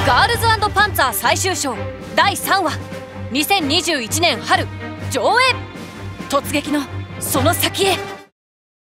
ガールズ&パンツァー最終章第3話2021年春上映。突撃のその先へ。